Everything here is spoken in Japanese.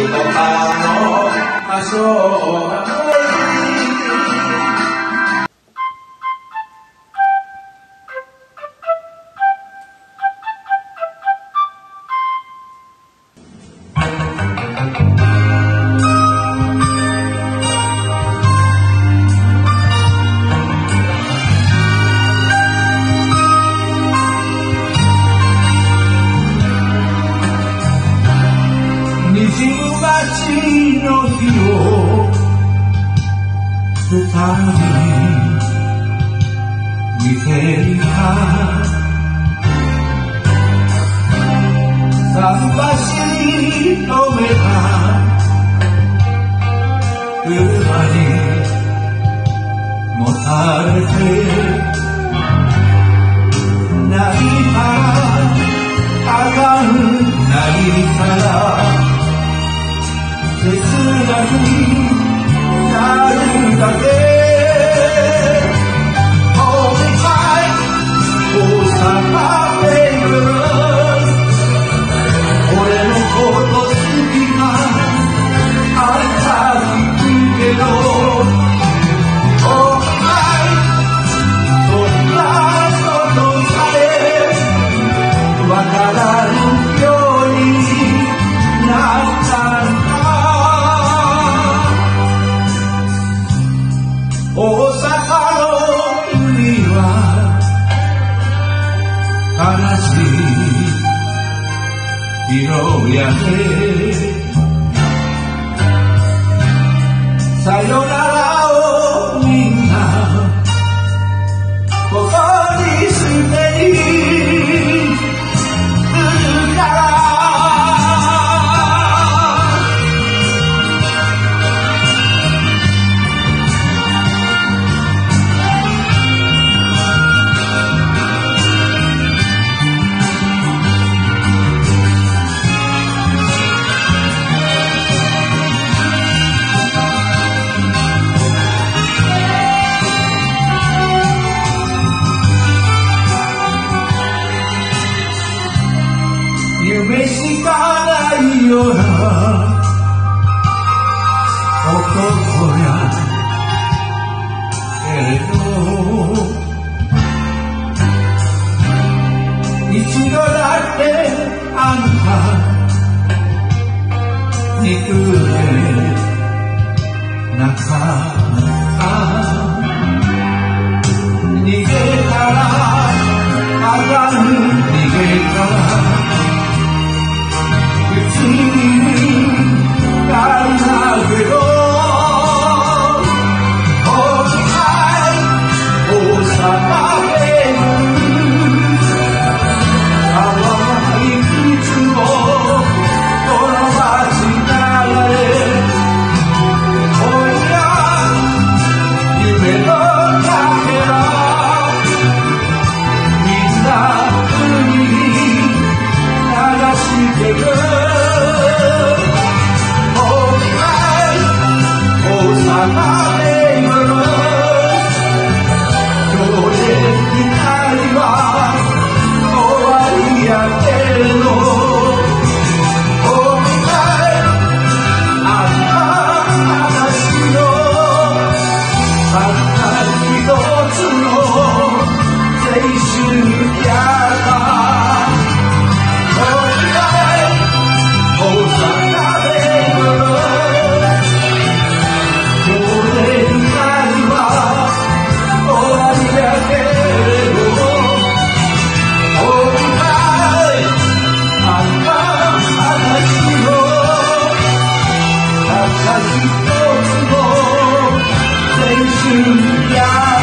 の日を二人見ていた桟橋に止めた車にもたれて泣いたあかん泣いたら切なくなるだけ Hold me tight, oh summer neighbors 俺のこと好きなあんた聞くけど Hold me tight そんなことさえわからぬようになった大阪の海は悲しい色やけさよならをみんなここにすでにするから夢しかないような男やけど一度だってあんた憎んでなかった逃げたらあかん逃げたら別に大だけど Hold me tight 大阪で川はいくつもこの街流れ今夜夢のかけらみんな海に流してく Yeah.